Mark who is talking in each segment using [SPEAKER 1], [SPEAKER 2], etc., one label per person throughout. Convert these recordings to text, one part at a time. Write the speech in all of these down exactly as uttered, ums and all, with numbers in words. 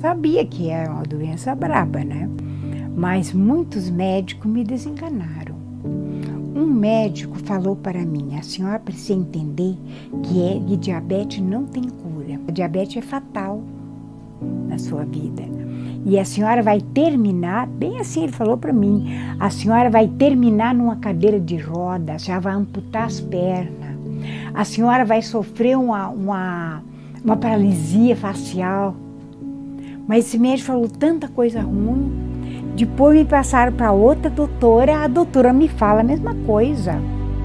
[SPEAKER 1] sabia que era uma doença braba, né? Mas muitos médicos me desenganaram. Um médico falou para mim: a senhora precisa entender que, é, que diabetes não tem cura. A diabetes é fatal na sua vida. E a senhora vai terminar, bem assim ele falou para mim, a senhora vai terminar numa cadeira de roda, a senhora vai amputar as pernas, a senhora vai sofrer uma, uma, uma paralisia facial. Mas esse médico falou tanta coisa ruim. Depois me passaram para outra doutora, a doutora me fala a mesma coisa.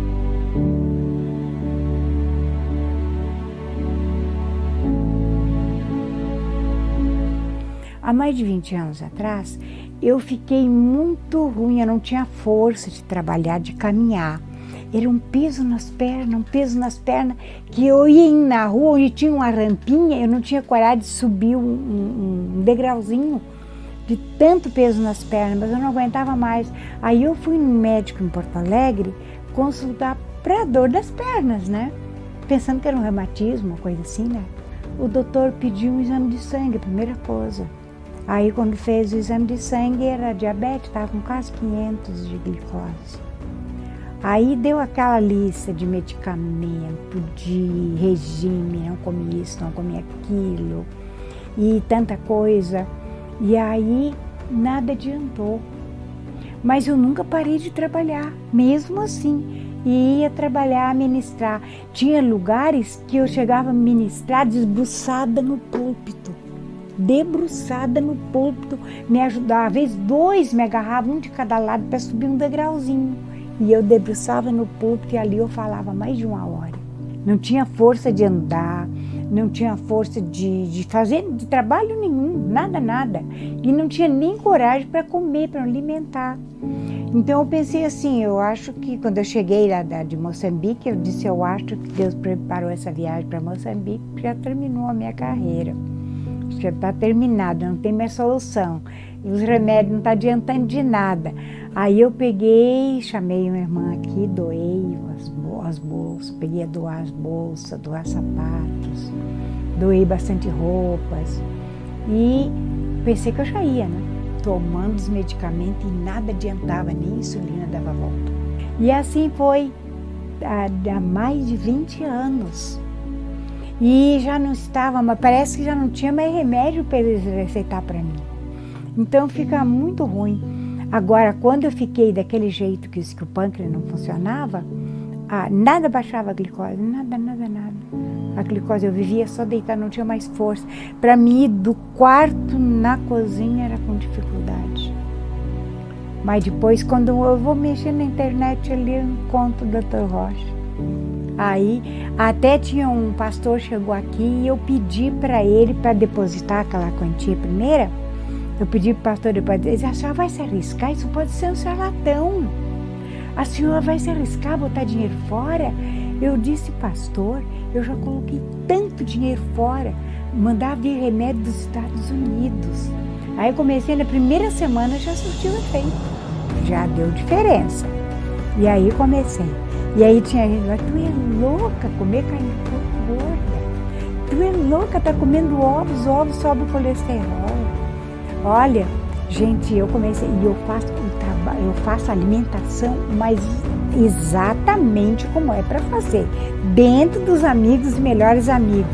[SPEAKER 1] Há mais de vinte anos atrás, eu fiquei muito ruim, eu não tinha força de trabalhar, de caminhar. Era um peso nas pernas, um peso nas pernas, que eu ia na rua onde tinha uma rampinha, eu não tinha coragem de subir um, um, um degrauzinho, de tanto peso nas pernas, mas eu não aguentava mais. Aí eu fui no médico em Porto Alegre consultar para dor das pernas, né? Pensando que era um reumatismo, uma coisa assim, né? O doutor pediu um exame de sangue, a primeira coisa. Aí quando fez o exame de sangue era diabetes, estava com quase quinhentos de glicose. Aí deu aquela lista de medicamento, de regime, não come isso, não come aquilo, e tanta coisa. E aí nada adiantou. Mas eu nunca parei de trabalhar, mesmo assim. E ia trabalhar, ministrar. Tinha lugares que eu chegava a ministrar desbruçada no púlpito. Debruçada no púlpito, me ajudava. Às vezes dois me agarravam, um de cada lado, para subir um degrauzinho. E eu debruçava no púlpito e ali eu falava mais de uma hora. Não tinha força de andar, não tinha força de, de fazer de trabalho nenhum, nada, nada. E não tinha nem coragem para comer, para alimentar. Então eu pensei assim, eu acho que quando eu cheguei lá de Moçambique, eu disse, eu acho que Deus preparou essa viagem para Moçambique, já terminou a minha carreira. Já está terminado, não tem mais solução. E os remédios não estão adiantando de nada. Aí eu peguei, chamei uma irmã aqui, doei as, as bolsas, peguei a doar as bolsas, doar sapatos, doei bastante roupas. E pensei que eu já ia, né? Tomando os medicamentos e nada adiantava, nem insulina dava volta. E assim foi há, há mais de vinte anos. E já não estava, mas parece que já não tinha mais remédio para eles receitar para mim. Então fica muito ruim. Agora, quando eu fiquei daquele jeito que, que o pâncreas não funcionava, ah, nada baixava a glicose, nada, nada, nada. A glicose, eu vivia só deitada, não tinha mais força. Para mim, ir do quarto na cozinha era com dificuldade. Mas depois, quando eu vou mexer na internet, ali eu encontro o doutor Rocha. Aí, até tinha um pastor chegou aqui e eu pedi para ele, para depositar aquela quantia primeira, eu pedi para o pastor depois, ele disse, a senhora vai se arriscar? Isso pode ser um charlatão. A senhora vai se arriscar, botar dinheiro fora? Eu disse, pastor, eu já coloquei tanto dinheiro fora, mandar vir remédio dos Estados Unidos. Aí eu comecei, na primeira semana já surtiu efeito, já deu diferença. E aí comecei. E aí tinha gente, mas tu é louca comer carne gorda. Tu é louca, tá comendo ovos, ovos sobe o colesterol. Olha, gente, eu comecei, e eu faço o trabalho, eu faço alimentação, mas exatamente como é para fazer, dentro dos amigos e melhores amigos.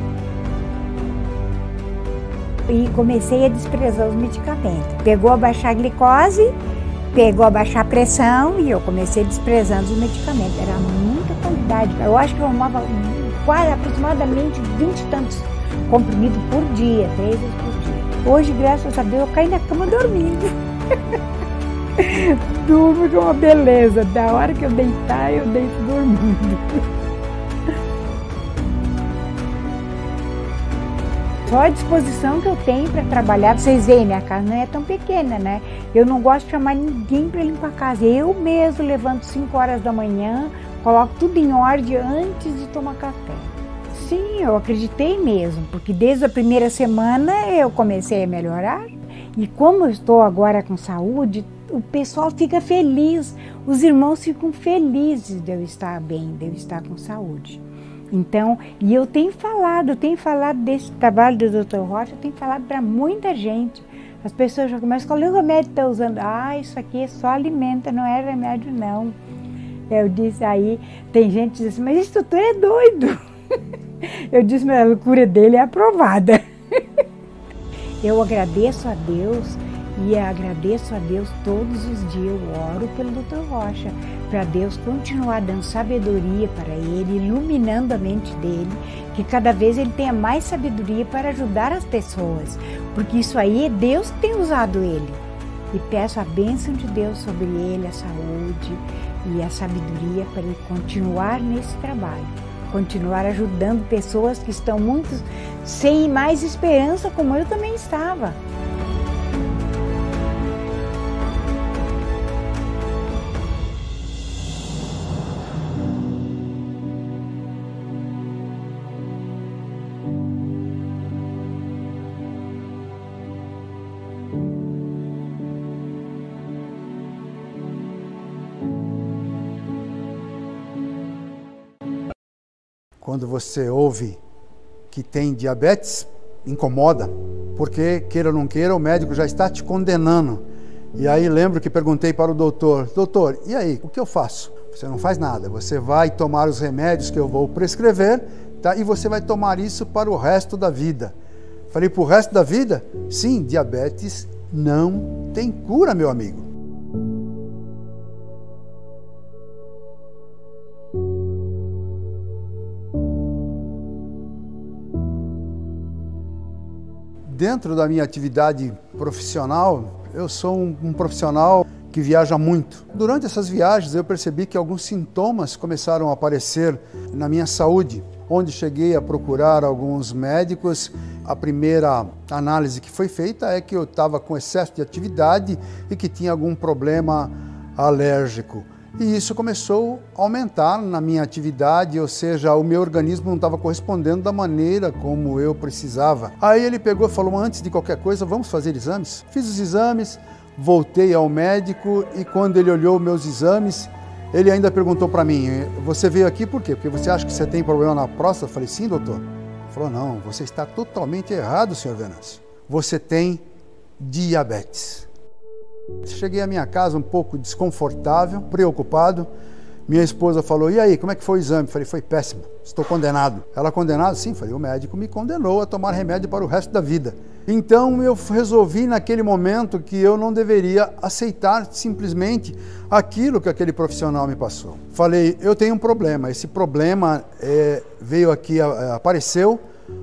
[SPEAKER 1] E comecei a desprezar os medicamentos. Pegou a baixar a glicose, pegou a baixar a pressão e eu comecei desprezando os medicamentos. Era muita quantidade. Eu acho que eu tomava quase aproximadamente vinte e tantos comprimidos por dia, três vezes por dia. Hoje, graças a Deus, eu caí na cama dormindo. Durmo com uma beleza. Da hora que eu deitar, eu deito dormindo. Só a disposição que eu tenho para trabalhar, vocês veem, minha casa não é tão pequena, né? Eu não gosto de chamar ninguém para limpar a casa. Eu mesmo levanto cinco horas da manhã, coloco tudo em ordem antes de tomar café. Sim, eu acreditei mesmo, porque desde a primeira semana eu comecei a melhorar. E como eu estou agora com saúde, o pessoal fica feliz, os irmãos ficam felizes de eu estar bem, de eu estar com saúde. Então, e eu tenho falado, eu tenho falado desse trabalho do doutor Rocha, eu tenho falado para muita gente. As pessoas já começam, qual é o remédio que está usando? Ah, isso aqui é só alimenta, não é remédio não. Eu disse, aí tem gente que diz assim, mas esse doutor é doido. Eu disse, mas a loucura dele é aprovada. Eu agradeço a Deus e agradeço a Deus todos os dias. Eu oro pelo doutor Rocha, para Deus continuar dando sabedoria para ele, iluminando a mente dele, que cada vez ele tenha mais sabedoria para ajudar as pessoas, porque isso aí é Deus que tem usado ele. E peço a bênção de Deus sobre ele, a saúde e a sabedoria para ele continuar nesse trabalho, continuar ajudando pessoas que estão muito sem mais esperança, como eu também estava.
[SPEAKER 2] Quando você ouve que tem diabetes, incomoda, porque, queira ou não queira, o médico já está te condenando. E aí lembro que perguntei para o doutor, doutor, e aí, o que eu faço? Você não faz nada, você vai tomar os remédios que eu vou prescrever, tá? E você vai tomar isso para o resto da vida. Falei, para o resto da vida? Sim, diabetes não tem cura, meu amigo. Dentro da minha atividade profissional, eu sou um, um profissional que viaja muito. Durante essas viagens eu percebi que alguns sintomas começaram a aparecer na minha saúde, onde cheguei a procurar alguns médicos. A primeira análise que foi feita é que eu estava com excesso de atividade e que tinha algum problema alérgico. E isso começou a aumentar na minha atividade, ou seja, o meu organismo não estava correspondendo da maneira como eu precisava. Aí ele pegou e falou, antes de qualquer coisa, vamos fazer exames? Fiz os exames, voltei ao médico e quando ele olhou meus exames, ele ainda perguntou para mim, você veio aqui por quê? Porque você acha que você tem problema na próstata? Eu falei, sim, doutor. Ele falou, não, você está totalmente errado, senhor Venâncio. Você tem diabetes. Cheguei à minha casa um pouco desconfortável, preocupado. Minha esposa falou, e aí, como é que foi o exame? Falei, foi péssimo, estou condenado. Ela condenado? Sim, falei, o médico me condenou a tomar remédio para o resto da vida. Então eu resolvi naquele momento que eu não deveria aceitar simplesmente aquilo que aquele profissional me passou. Falei, eu tenho um problema, esse problema é, veio aqui, apareceu,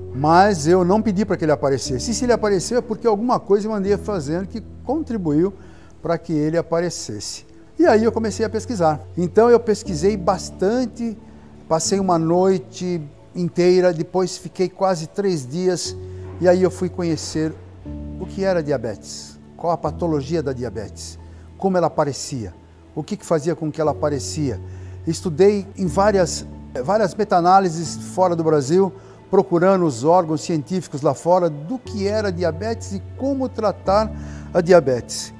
[SPEAKER 2] mas eu não pedi para que ele aparecesse. E se ele apareceu é porque alguma coisa eu andei fazendo que contribuiu para que ele aparecesse. E aí eu comecei a pesquisar. Então eu pesquisei bastante, passei uma noite inteira, depois fiquei quase três dias e aí eu fui conhecer o que era diabetes, qual a patologia da diabetes, como ela aparecia, o que fazia com que ela aparecia. Estudei em várias, várias meta-análises fora do Brasil, procurando os órgãos científicos lá fora do que era diabetes e como tratar a diabetes.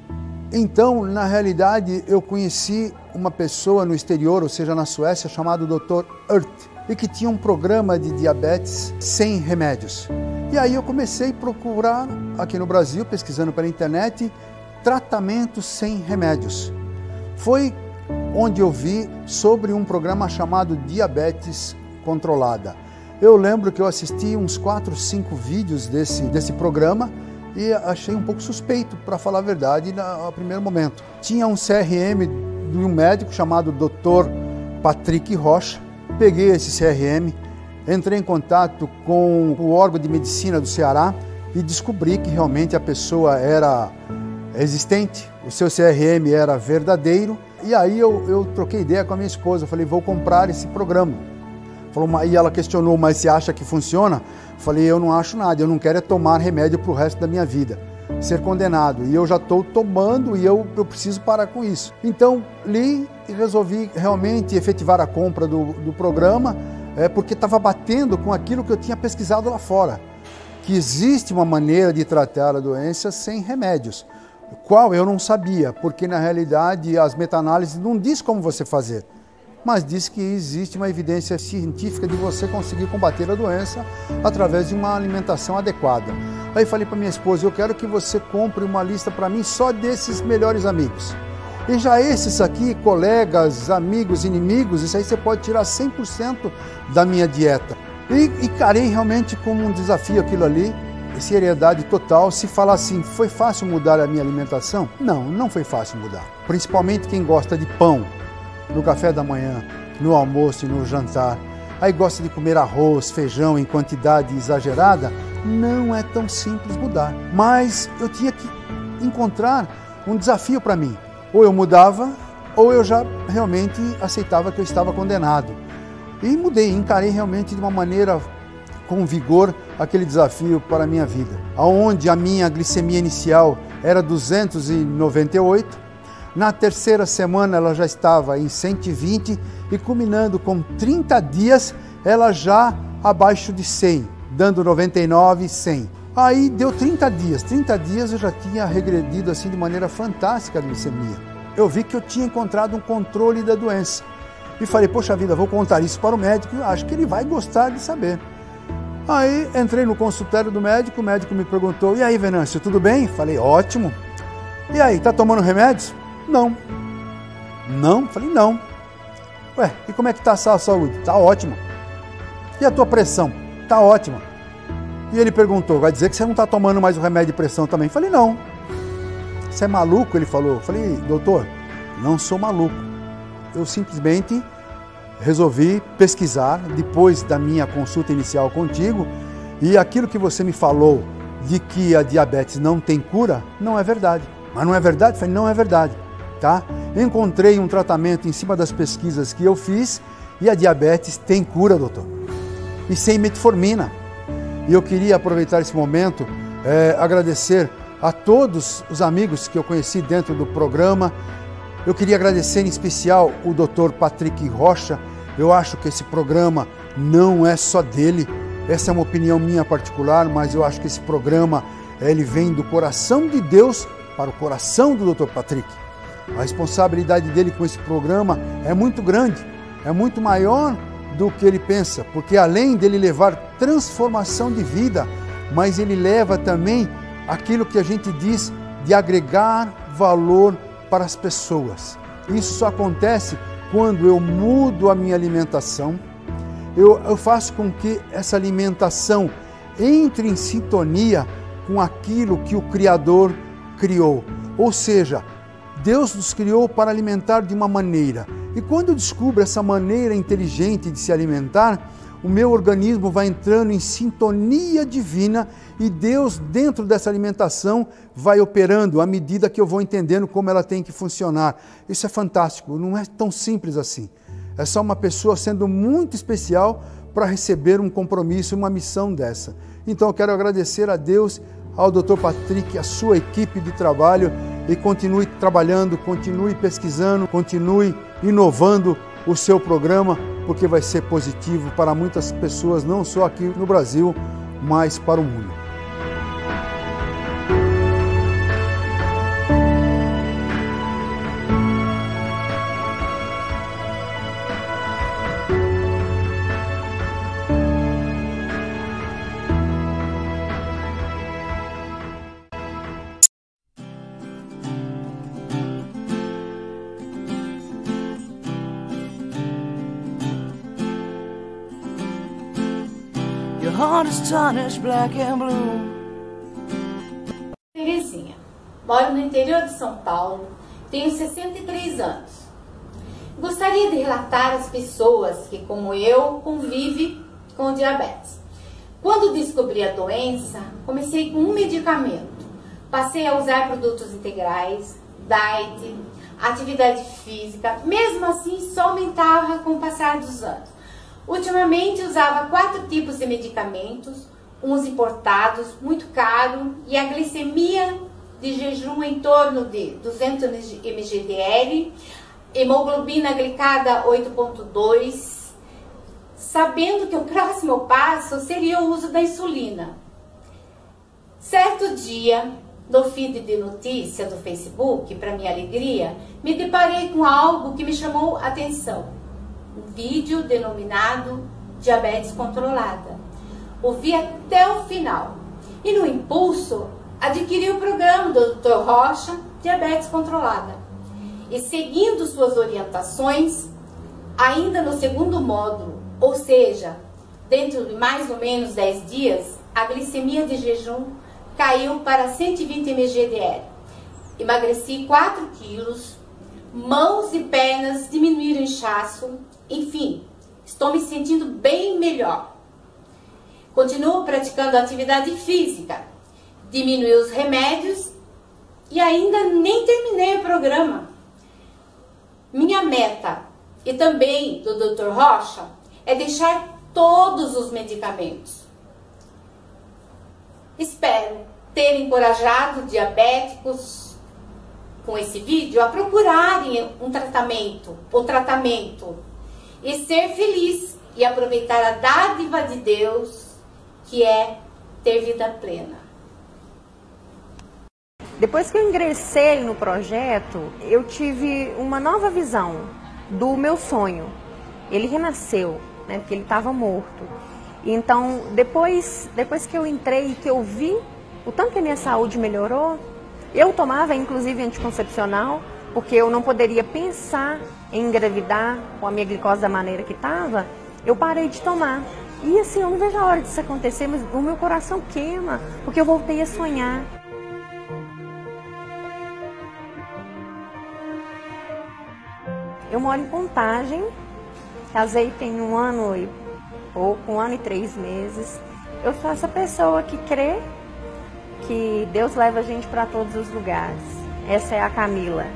[SPEAKER 2] Então, na realidade, eu conheci uma pessoa no exterior, ou seja, na Suécia, chamado doutor Urt, e que tinha um programa de diabetes sem remédios. E aí eu comecei a procurar aqui no Brasil, pesquisando pela internet, tratamento sem remédios. Foi onde eu vi sobre um programa chamado Diabetes Controlada. Eu lembro que eu assisti uns quatro, cinco vídeos desse, desse programa e achei um pouco suspeito, para falar a verdade, no primeiro momento. Tinha um C R M de um médico chamado doutor Patrick Rocha. Peguei esse C R M, entrei em contato com o órgão de medicina do Ceará e descobri que realmente a pessoa era existente, o seu C R M era verdadeiro. E aí eu, eu troquei ideia com a minha esposa, falei, vou comprar esse programa. Falou, e ela questionou, mas você acha que funciona? Falei, eu não acho nada, eu não quero é tomar remédio para o resto da minha vida, ser condenado. E eu já estou tomando e eu, eu preciso parar com isso. Então, li e resolvi realmente efetivar a compra do, do programa, é, porque estava batendo com aquilo que eu tinha pesquisado lá fora, que existe uma maneira de tratar a doença sem remédios. Qual eu não sabia, porque na realidade as meta-análises não diz como você fazer. mas disse que existe uma evidência científica de você conseguir combater a doença através de uma alimentação adequada. Aí falei para minha esposa, eu quero que você compre uma lista para mim só desses melhores amigos. E já esses aqui, colegas, amigos, inimigos, isso aí você pode tirar cem por cento da minha dieta. E encarei realmente como um desafio aquilo ali, seriedade total. Se falar assim, foi fácil mudar a minha alimentação? Não, não foi fácil mudar. Principalmente quem gosta de pão no café da manhã, no almoço e no jantar. Aí gosta de comer arroz, feijão em quantidade exagerada. Não é tão simples mudar. Mas eu tinha que encontrar um desafio para mim. Ou eu mudava, ou eu já realmente aceitava que eu estava condenado. E mudei, encarei realmente de uma maneira com vigor aquele desafio para a minha vida. Onde a minha glicemia inicial era duzentos e noventa e oito, na terceira semana ela já estava em cento e vinte e culminando com trinta dias ela já abaixo de cem, dando noventa e nove, cem. Aí deu trinta dias, trinta dias eu já tinha regredido assim de maneira fantástica a glicemia. Eu vi que eu tinha encontrado um controle da doença. E falei, poxa vida, vou contar isso para o médico, acho que ele vai gostar de saber. Aí entrei no consultório do médico, o médico me perguntou, e aí Venâncio, tudo bem? Falei, ótimo. E aí, tá tomando remédios? Não. Não? Falei, não. Ué, e como é que tá a sua saúde? Tá ótima. E a tua pressão? Tá ótima. E ele perguntou, vai dizer que você não está tomando mais o remédio de pressão também? Falei, não. Você é maluco? Ele falou. Falei, doutor, não sou maluco. Eu simplesmente resolvi pesquisar depois da minha consulta inicial contigo e aquilo que você me falou de que a diabetes não tem cura, não é verdade. Mas não é verdade? Falei, não é verdade. Tá? Encontrei um tratamento em cima das pesquisas que eu fiz e a diabetes tem cura, doutor. E sem metformina. E eu queria aproveitar esse momento, é, agradecer a todos os amigos que eu conheci dentro do programa. Eu queria agradecer em especial o doutor Patrick Rocha. Eu acho que esse programa não é só dele. Essa é uma opinião minha particular, mas eu acho que esse programa ele vem do coração de Deus para o coração do doutor Patrick. A responsabilidade dele com esse programa é muito grande, é muito maior do que ele pensa, porque além dele levar transformação de vida, mas ele leva também aquilo que a gente diz de agregar valor para as pessoas. Isso só acontece quando eu mudo a minha alimentação, eu, eu faço com que essa alimentação entre em sintonia com aquilo que o Criador criou. Ou seja, Deus nos criou para alimentar de uma maneira. E quando eu descubro essa maneira inteligente de se alimentar, o meu organismo vai entrando em sintonia divina e Deus, dentro dessa alimentação, vai operando à medida que eu vou entendendo como ela tem que funcionar. Isso é fantástico, não é tão simples assim. É só uma pessoa sendo muito especial para receber um compromisso, uma missão dessa. Então eu quero agradecer a Deus, ao doutor Patrick, a sua equipe de trabalho, e continue trabalhando, continue pesquisando, continue inovando o seu programa, porque vai ser positivo para muitas pessoas, não só aqui no Brasil, mas para o mundo.
[SPEAKER 3] Black and blue. Terezinha, moro no interior de São Paulo, tenho sessenta e três anos. Gostaria de relatar às pessoas que, como eu, convivem com diabetes. Quando descobri a doença, comecei com um medicamento. Passei a usar produtos integrais, diet, atividade física, mesmo assim só aumentava com o passar dos anos. Ultimamente usava quatro tipos de medicamentos, uns importados, muito caro, e a glicemia de jejum em torno de duzentos mililitros, hemoglobina glicada oito ponto dois, sabendo que o próximo passo seria o uso da insulina. Certo dia, no feed de notícia do Facebook, para minha alegria, me deparei com algo que me chamou a atenção. um vídeo denominado Diabetes Controlada. Ouvi até o final e, no impulso, adquiri o programa do doutor Rocha, Diabetes Controlada. E seguindo suas orientações, ainda no segundo módulo, ou seja, dentro de mais ou menos dez dias, a glicemia de jejum caiu para cento e vinte mililitros de L. Emagreci quatro quilos, mãos e pernas diminuíram o inchaço, enfim, estou me sentindo bem melhor. Continuo praticando atividade física, diminui os remédios e ainda nem terminei o programa. Minha meta, e também do doutor Rocha, é deixar todos os medicamentos. Espero ter encorajado diabéticos com esse vídeo a procurarem um tratamento, o tratamento, e ser feliz e aproveitar a dádiva de Deus, que é ter vida plena.
[SPEAKER 4] Depois que eu ingressei no projeto, eu tive uma nova visão do meu sonho. Ele renasceu, né, porque ele estava morto. Então, depois, depois que eu entrei e que eu vi o tanto que a minha saúde melhorou, eu tomava inclusive anticoncepcional, porque eu não poderia pensar em engravidar com a minha glicose da maneira que estava, eu parei de tomar. E assim, eu não vejo a hora disso acontecer, mas o meu coração queima, porque eu voltei a sonhar. Eu moro em Contagem, casei tem um ano e pouco, um ano e três meses. Eu sou essa pessoa que crê que Deus leva a gente para todos os lugares. Essa é a Camila.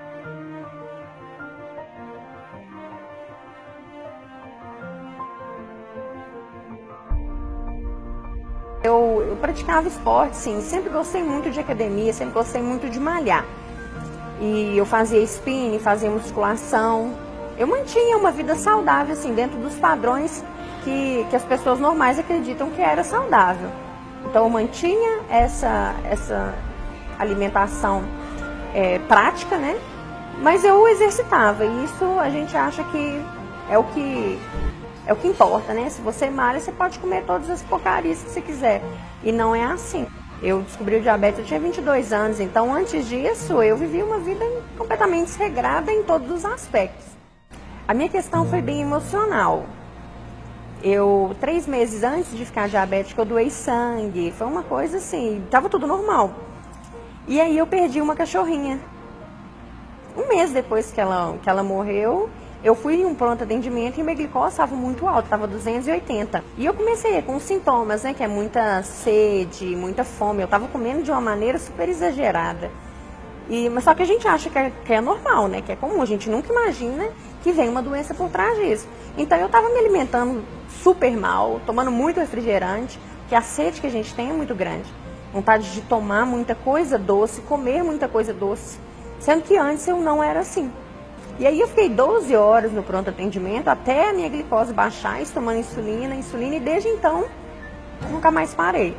[SPEAKER 4] Eu, eu praticava esporte, sim, sempre gostei muito de academia, sempre gostei muito de malhar. E eu fazia spinning, fazia musculação. Eu mantinha uma vida saudável, assim, dentro dos padrões que, que as pessoas normais acreditam que era saudável. Então eu mantinha essa, essa alimentação é, prática, né? Mas eu exercitava, e isso a gente acha que é o que... É o que importa, né? Se você malha, você pode comer todas as porcarias que você quiser. E não é assim. Eu descobri o diabetes, eu tinha vinte e dois anos, então antes disso eu vivi uma vida completamente desregrada em todos os aspectos. A minha questão foi bem emocional. Eu, três meses antes de ficar diabética, eu doei sangue. Foi uma coisa assim, tava tudo normal. E aí eu perdi uma cachorrinha. Um mês depois que ela, que ela morreu, eu fui em um pronto atendimento e minha glicose estava muito alta, estava duzentos e oitenta. E eu comecei com os sintomas, né, que é muita sede, muita fome. Eu estava comendo de uma maneira super exagerada. E, mas só que a gente acha que é, que é normal, né, que é comum. A gente nunca imagina que vem uma doença por trás disso. Então eu estava me alimentando super mal, tomando muito refrigerante, que a sede que a gente tem é muito grande. Vontade de tomar muita coisa doce, comer muita coisa doce. Sendo que antes eu não era assim. E aí eu fiquei doze horas no pronto atendimento até a minha glicose baixar, tomando insulina, insulina, e desde então nunca mais parei.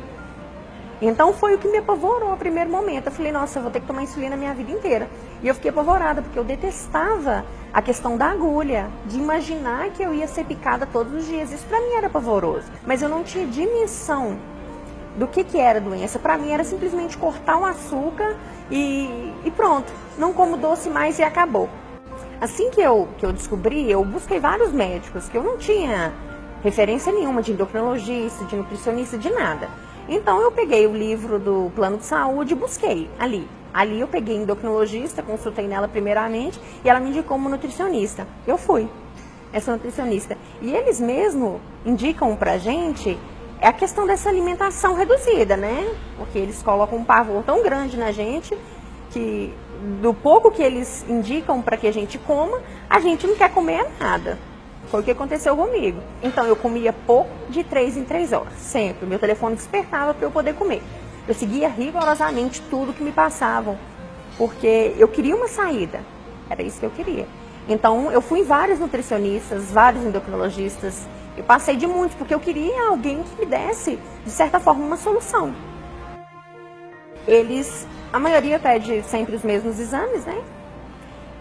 [SPEAKER 4] Então foi o que me apavorou no primeiro momento. Eu falei, nossa, eu vou ter que tomar insulina a minha vida inteira. E eu fiquei apavorada, porque eu detestava a questão da agulha, de imaginar que eu ia ser picada todos os dias. Isso pra mim era pavoroso. Mas eu não tinha dimensão do que, que era a doença. Pra mim era simplesmente cortar o açúcar e, e pronto. Não como doce mais e acabou. Assim que eu, que eu descobri, eu busquei vários médicos, que eu não tinha referência nenhuma de endocrinologista, de nutricionista, de nada. Então eu peguei o livro do plano de saúde e busquei ali. Ali eu peguei endocrinologista, consultei nela primeiramente e ela me indicou uma nutricionista. Eu fui, essa nutricionista. E eles mesmo indicam pra gente a questão dessa alimentação reduzida, né? Porque eles colocam um pavor tão grande na gente que do pouco que eles indicam para que a gente coma, a gente não quer comer nada. Foi o que aconteceu comigo. Então eu comia pouco, de três em três horas, sempre. O meu telefone despertava para eu poder comer. Eu seguia rigorosamente tudo que me passavam, porque eu queria uma saída. Era isso que eu queria. Então eu fui em vários nutricionistas, vários endocrinologistas. Eu passei de muitos, porque eu queria alguém que me desse, de certa forma, uma solução. Eles... A maioria pede sempre os mesmos exames, né?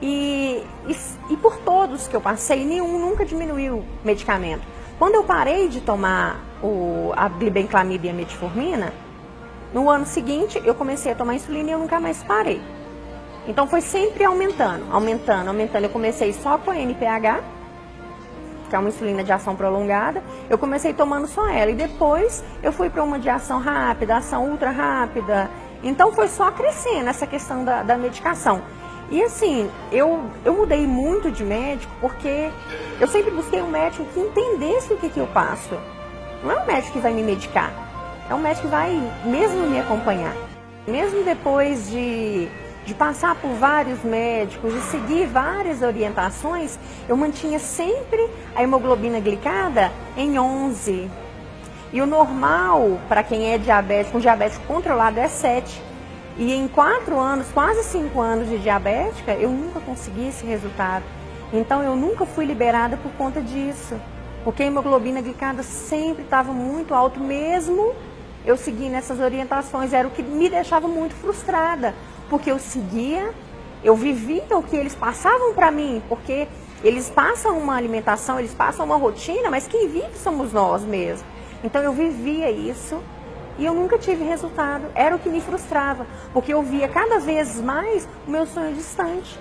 [SPEAKER 4] E, e, e por todos que eu passei, nenhum nunca diminuiu o medicamento. Quando eu parei de tomar o, a glibenclamida e a metformina, no ano seguinte eu comecei a tomar insulina e eu nunca mais parei. Então foi sempre aumentando, aumentando, aumentando. Eu comecei só com a N P H, que é uma insulina de ação prolongada. Eu comecei tomando só ela e depois eu fui para uma de ação rápida, ação ultra rápida. Então foi só crescendo essa questão da, da medicação. E assim, eu, eu mudei muito de médico porque eu sempre busquei um médico que entendesse o que, que eu passo. Não é um médico que vai me medicar, é um médico que vai mesmo me acompanhar. Mesmo depois de, de passar por vários médicos e seguir várias orientações, eu mantinha sempre a hemoglobina glicada em onze. E o normal para quem é diabético, um diabético controlado, é sete. E em quatro anos, quase cinco anos de diabética, eu nunca consegui esse resultado. Então eu nunca fui liberada por conta disso. Porque a hemoglobina glicada sempre estava muito alto, mesmo eu seguindo essas orientações. Era o que me deixava muito frustrada. Porque eu seguia, eu vivia o que eles passavam para mim. Porque eles passam uma alimentação, eles passam uma rotina, mas quem vive somos nós mesmos. Então eu vivia isso. E eu nunca tive resultado, era o que me frustrava, porque eu via cada vez mais o meu sonho distante.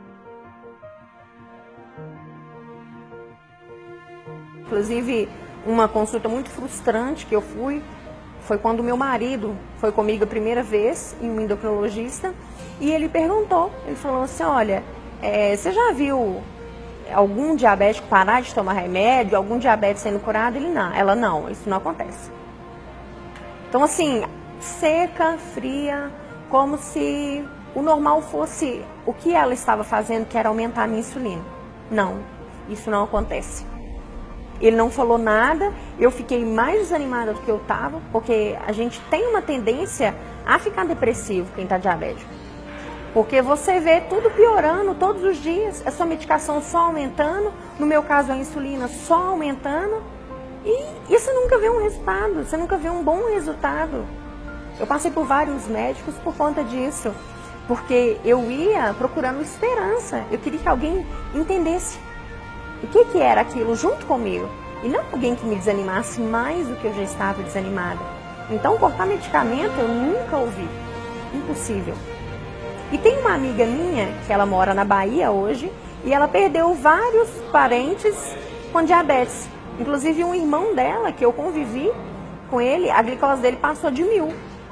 [SPEAKER 4] Inclusive, uma consulta muito frustrante que eu fui, foi quando meu marido foi comigo a primeira vez em um endocrinologista, e ele perguntou, ele falou assim, olha, é, você já viu algum diabético parar de tomar remédio, algum diabetes sendo curado? Ele não, ela não, isso não acontece. Então assim, seca, fria, como se o normal fosse o que ela estava fazendo, que era aumentar a minha insulina. Não, isso não acontece. Ele não falou nada, eu fiquei mais desanimada do que eu estava, porque a gente tem uma tendência a ficar depressivo quem está diabético. Porque você vê tudo piorando todos os dias, a sua medicação só aumentando, no meu caso a insulina só aumentando. E, e você nunca vê um resultado, você nunca vê um bom resultado. Eu passei por vários médicos por conta disso, porque eu ia procurando esperança. Eu queria que alguém entendesse o que, que era aquilo junto comigo. E não alguém que me desanimasse mais do que eu já estava desanimada. Então, cortar medicamento eu nunca ouvi. Impossível. E tem uma amiga minha, que ela mora na Bahia hoje, e ela perdeu vários parentes com diabetes. Inclusive um irmão dela, que eu convivi com ele, a glicose dele passou de mil.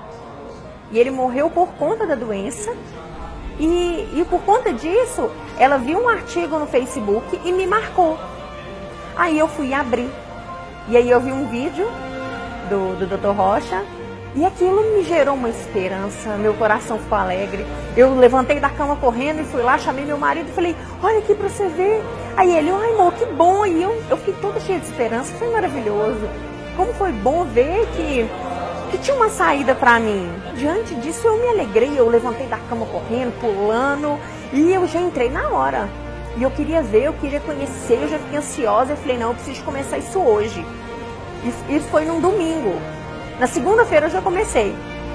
[SPEAKER 4] E ele morreu por conta da doença. E, e por conta disso, ela viu um artigo no Facebook e me marcou. Aí eu fui abrir. E aí eu vi um vídeo do, do doutor Rocha. E aquilo me gerou uma esperança, meu coração ficou alegre. Eu levantei da cama correndo e fui lá, chamei meu marido e falei, olha aqui pra você ver. Aí ele, ai amor, que bom. E eu, eu fiquei toda cheia de esperança, foi maravilhoso. Como foi bom ver que, que tinha uma saída pra mim. Diante disso eu me alegrei, eu levantei da cama correndo, pulando. E eu já entrei na hora. E eu queria ver, eu queria conhecer, eu já fiquei ansiosa. Eu falei, não, eu preciso começar isso hoje. Isso, isso foi num domingo. Na segunda-feira eu já comecei.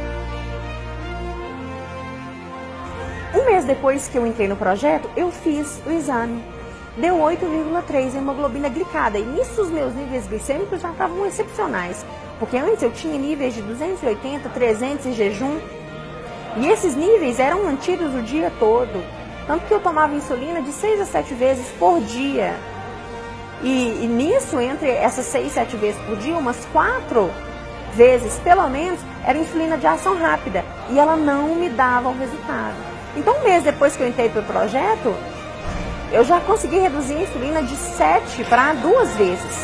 [SPEAKER 4] Um mês depois que eu entrei no projeto, eu fiz o exame. Deu oito vírgula três hemoglobina glicada. E nisso os meus níveis glicêmicos já estavam excepcionais. Porque antes eu tinha níveis de duzentos e oitenta, trezentos em jejum. E esses níveis eram mantidos o dia todo. Tanto que eu tomava insulina de seis a sete vezes por dia. E, e nisso, entre essas seis, sete vezes por dia, umas quatro vezes, pelo menos, era insulina de ação rápida. E ela não me dava o resultado. Então, um mês depois que eu entrei para o projeto, eu já consegui reduzir a insulina de sete para duas vezes.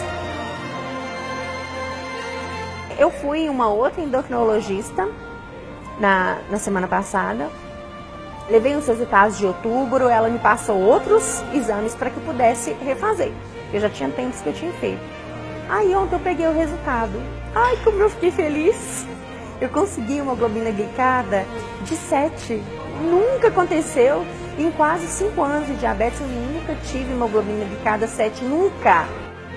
[SPEAKER 4] Eu fui em uma outra endocrinologista na, na semana passada. Levei os resultados de outubro, ela me passou outros exames para que eu pudesse refazer. Eu já tinha tempos que eu tinha feito. Aí ontem eu peguei o resultado. Ai, como eu fiquei feliz! Eu consegui uma hemoglobina glicada de sete. Nunca aconteceu. Em quase cinco anos de diabetes, eu nunca tive hemoglobina glicada sete. Nunca!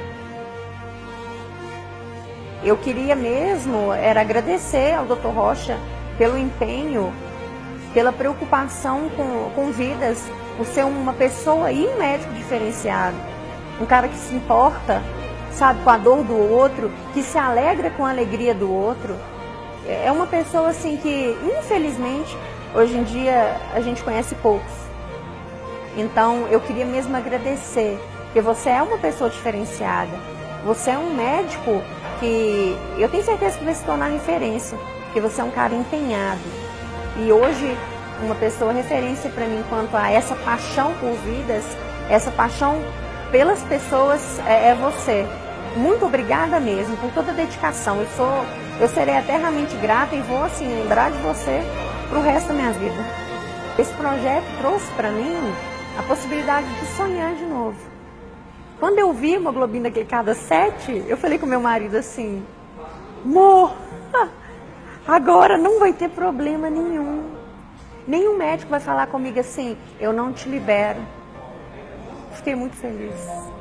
[SPEAKER 4] Eu queria mesmo era agradecer ao doutor Rocha pelo empenho, pela preocupação com, com vidas. por ser uma pessoa e um médico diferenciado. Um cara que se importa, sabe, com a dor do outro, que se alegra com a alegria do outro. É uma pessoa assim que, infelizmente, hoje em dia a gente conhece poucos. Então eu queria mesmo agradecer, porque você é uma pessoa diferenciada. Você é um médico que eu tenho certeza que vai se tornar referência, porque você é um cara empenhado. E hoje, uma pessoa referência para mim quanto a essa paixão por vidas, essa paixão pelas pessoas é, é você. Muito obrigada mesmo por toda a dedicação. Eu sou, eu serei eternamente grata e vou assim lembrar de você para o resto da minha vida. Esse projeto trouxe para mim a possibilidade de sonhar de novo. Quando eu vi a hemoglobina glicada sete, eu falei com meu marido assim, amor, agora não vai ter problema nenhum. Nenhum médico vai falar comigo assim, eu não te libero. Fiquei muito feliz.